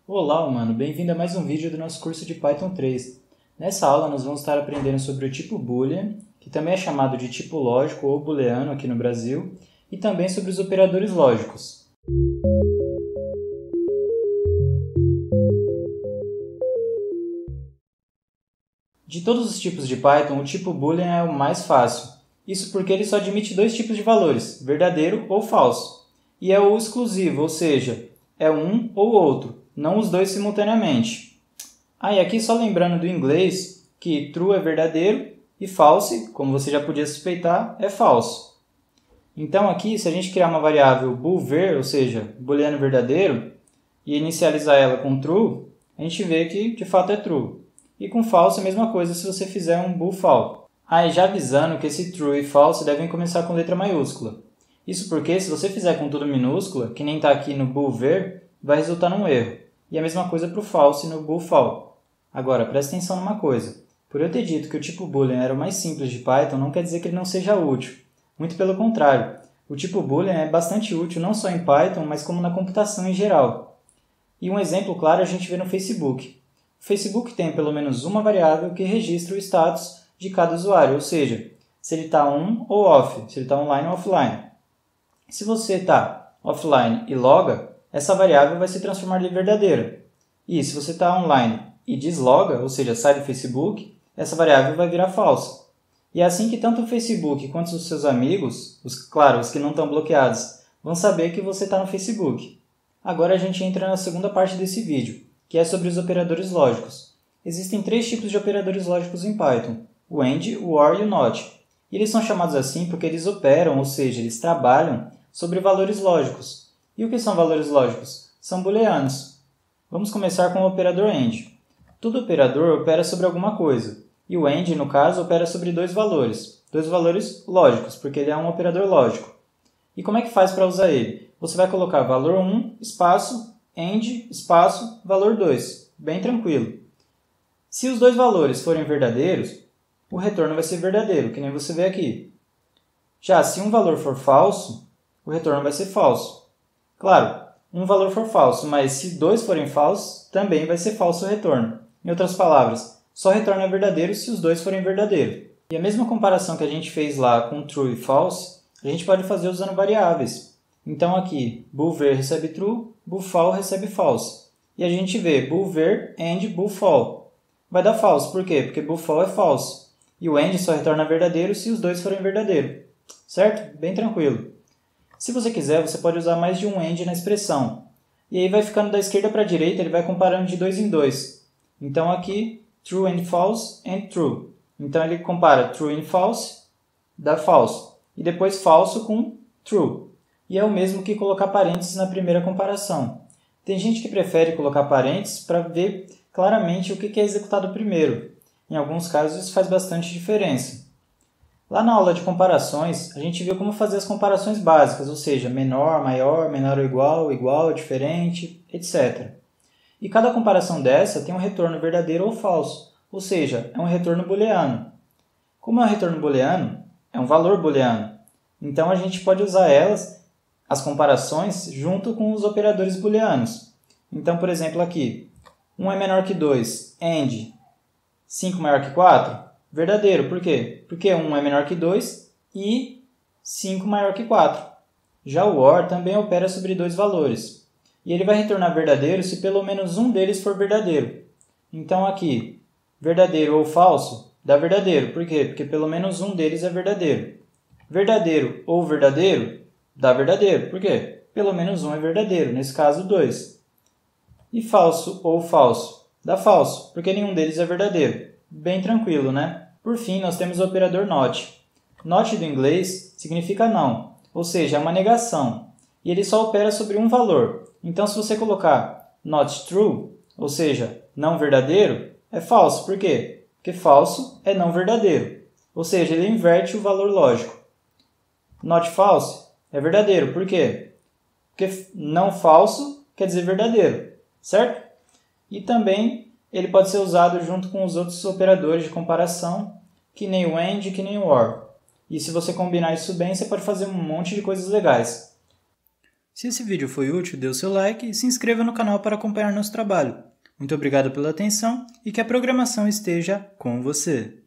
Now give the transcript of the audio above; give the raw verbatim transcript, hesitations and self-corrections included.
Olá, humano! Bem-vindo a mais um vídeo do nosso curso de Python três. Nessa aula nós vamos estar aprendendo sobre o tipo Boolean, que também é chamado de tipo lógico ou booleano aqui no Brasil, e também sobre os operadores lógicos. De todos os tipos de Python, o tipo Boolean é o mais fácil. Isso porque ele só admite dois tipos de valores, verdadeiro ou falso. E é o exclusivo, ou seja, é um ou outro, não os dois simultaneamente. Ah, e aqui só lembrando do inglês, que true é verdadeiro e false, como você já podia suspeitar, é falso. Então aqui, se a gente criar uma variável boolver, ou seja, booleano verdadeiro, e inicializar ela com true, a gente vê que de fato é true. E com false a mesma coisa se você fizer um boolfal. Ah, e já avisando que esse true e false devem começar com letra maiúscula. Isso porque se você fizer com tudo minúscula, que nem está aqui no boolver, vai resultar num erro. E a mesma coisa para o false no boolfal. Agora, presta atenção numa coisa. Por eu ter dito que o tipo Boolean era o mais simples de Python, não quer dizer que ele não seja útil. Muito pelo contrário. O tipo Boolean é bastante útil não só em Python, mas como na computação em geral. E um exemplo claro a gente vê no Facebook. O Facebook tem pelo menos uma variável que registra o status de cada usuário, ou seja, se ele está on ou off, se ele está online ou offline. Se você está offline e loga, essa variável vai se transformar em verdadeira. E se você está online e desloga, ou seja, sai do Facebook, essa variável vai virar falsa. E é assim que tanto o Facebook quanto os seus amigos, os, claro, os que não estão bloqueados, vão saber que você está no Facebook. Agora a gente entra na segunda parte desse vídeo, que é sobre os operadores lógicos. Existem três tipos de operadores lógicos em Python, o AND, o OR e o NOT. E eles são chamados assim porque eles operam, ou seja, eles trabalham sobre valores lógicos. E o que são valores lógicos? São booleanos. Vamos começar com o operador AND. Todo operador opera sobre alguma coisa, e o AND, no caso, opera sobre dois valores. Dois valores lógicos, porque ele é um operador lógico. E como é que faz para usar ele? Você vai colocar valor um, espaço, AND, espaço, valor dois. Bem tranquilo. Se os dois valores forem verdadeiros, o retorno vai ser verdadeiro, que nem você vê aqui. Já se um valor for falso, o retorno vai ser falso. Claro, um valor for falso, mas se dois forem falsos, também vai ser falso o retorno. Em outras palavras, só retorna verdadeiro se os dois forem verdadeiros. E a mesma comparação que a gente fez lá com true e false, a gente pode fazer usando variáveis. Então aqui, boolver recebe true, boolfal recebe false. E a gente vê boolver and boolfal. Vai dar false, por quê? Porque boolfal é falso. E o AND só retorna verdadeiro se os dois forem verdadeiros. Certo? Bem tranquilo. Se você quiser, você pode usar mais de um AND na expressão. E aí vai ficando da esquerda para a direita, ele vai comparando de dois em dois. Então aqui, true and false and true. Então ele compara true and false, dá false. E depois falso com true. E é o mesmo que colocar parênteses na primeira comparação. Tem gente que prefere colocar parênteses para ver claramente o que é executado primeiro. Em alguns casos isso faz bastante diferença. Lá na aula de comparações, a gente viu como fazer as comparações básicas, ou seja, menor, maior, menor ou igual, igual, diferente, etcétera. E cada comparação dessa tem um retorno verdadeiro ou falso, ou seja, é um retorno booleano. Como é um retorno booleano, é um valor booleano. Então a gente pode usar elas, as comparações, junto com os operadores booleanos. Então, por exemplo, aqui, um é menor que dois, AND, cinco maior que quatro, verdadeiro. Por quê? Porque um é menor que dois e cinco maior que quatro. Já o OR também opera sobre dois valores. E ele vai retornar verdadeiro se pelo menos um deles for verdadeiro. Então aqui, verdadeiro ou falso, dá verdadeiro. Por quê? Porque pelo menos um deles é verdadeiro. Verdadeiro ou verdadeiro, dá verdadeiro. Por quê? Pelo menos um é verdadeiro, nesse caso dois. E falso ou falso, dá falso, porque nenhum deles é verdadeiro. Bem tranquilo, né? Por fim, nós temos o operador not. Not do inglês significa não, ou seja, é uma negação. E ele só opera sobre um valor. Então, se você colocar not true, ou seja, não verdadeiro, é falso. Por quê? Porque falso é não verdadeiro. Ou seja, ele inverte o valor lógico. Not false é verdadeiro. Por quê? Porque não falso quer dizer verdadeiro. Certo? E também ele pode ser usado junto com os outros operadores de comparação, que nem o AND, que nem o OR. E se você combinar isso bem, você pode fazer um monte de coisas legais. Se esse vídeo foi útil, dê o seu like e se inscreva no canal para acompanhar nosso trabalho. Muito obrigado pela atenção e que a programação esteja com você.